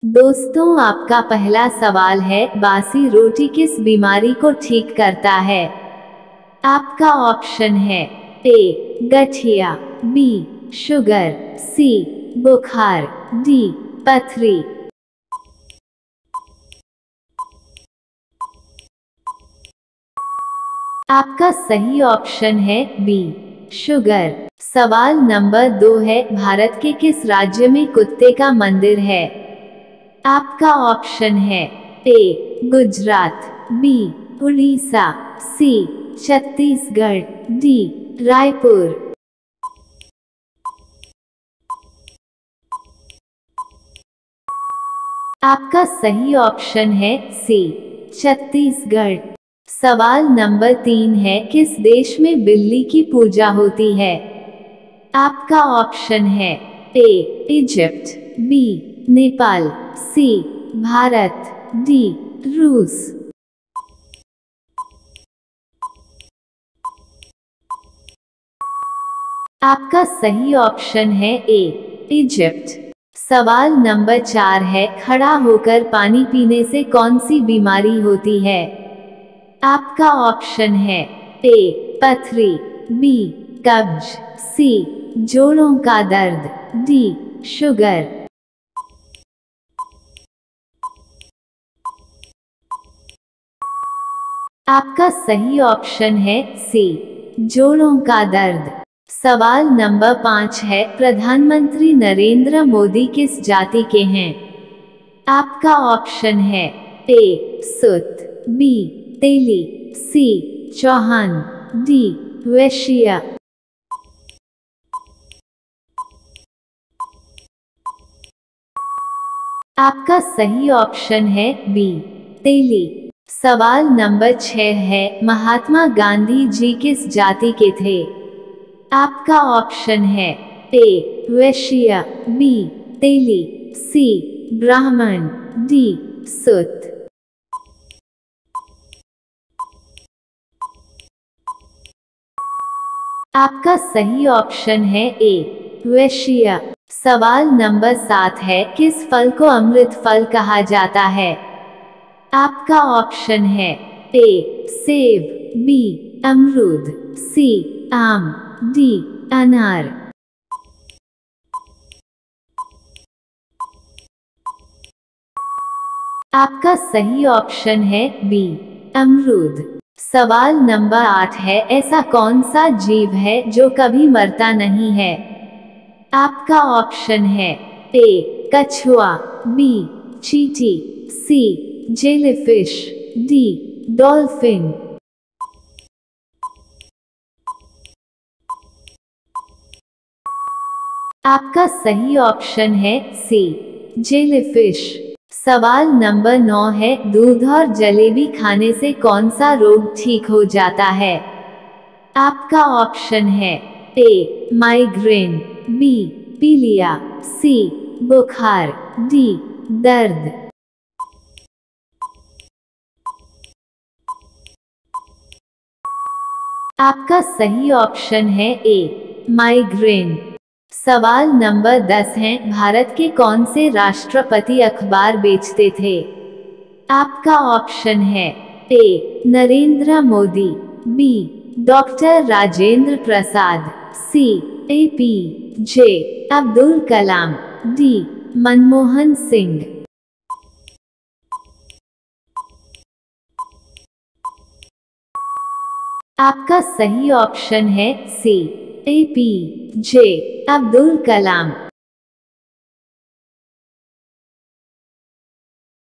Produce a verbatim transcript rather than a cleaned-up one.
दोस्तों, आपका पहला सवाल है, बासी रोटी किस बीमारी को ठीक करता है? आपका ऑप्शन है ए गठिया, बी शुगर, सी बुखार, डी पथरी। आपका सही ऑप्शन है बी शुगर। सवाल नंबर दो है, भारत के किस राज्य में कुत्ते का मंदिर है? आपका ऑप्शन है A Gujarat, B Orissa, C Chhattisgarh, D Raipur. आपका सही ऑप्शन है सी छत्तीसगढ़। सवाल नंबर तीन है, किस देश में बिल्ली की पूजा होती है? आपका ऑप्शन है A Egypt, B Nepal, C Bharat, D रूस। आपका सही ऑप्शन है ए इजिप्ट। सवाल नंबर चार है, खड़ा होकर पानी पीने से कौन सी बीमारी होती है? आपका ऑप्शन है ए पथरी, बी कब्ज, सी जोड़ों का दर्द, डी शुगर। आपका सही ऑप्शन है सी जोड़ों का दर्द। सवाल नंबर पाँच है, प्रधानमंत्री नरेंद्र मोदी किस जाति के हैं? आपका ऑप्शन है A Sut, B Teli, C Chauhan, D Vaishya. आपका सही ऑप्शन है बी तेली। सवाल नंबर छह है, महात्मा गांधी जी किस जाति के थे? आपका ऑप्शन है ए वैश्य, बी तेली, सी ब्राह्मण, डी सुत। आपका सही ऑप्शन है ए वैश्य। सवाल नंबर सात है, किस फल को अमृत फल कहा जाता है? आपका ऑप्शन है ए सेब, बी अमरूद, सी आम, डी अनार। आपका सही ऑप्शन है बी अमरूद। सवाल नंबर आठ है, ऐसा कौन सा जीव है जो कभी मरता नहीं है? आपका ऑप्शन है ए कछुआ, बी चींटी, सी जेलीफिश, डी डॉल्फिन। आपका सही ऑप्शन है सी जेलीफिश। सवाल नंबर नौ है, दूध और जलेबी खाने से कौन सा रोग ठीक हो जाता है? आपका ऑप्शन है ए माइग्रेन, बी पीलिया, सी बुखार, डी दर्द। आपका सही ऑप्शन है ए माइग्रेन। सवाल नंबर दस है, भारत के कौन से राष्ट्रपति अखबार बेचते थे? आपका ऑप्शन है A Narendra Modi, B doctor Rajendra Prasad, C A P J Abdul Kalam, D Manmohan Singh. आपका सही ऑप्शन है सी A P J Abdul Kalam.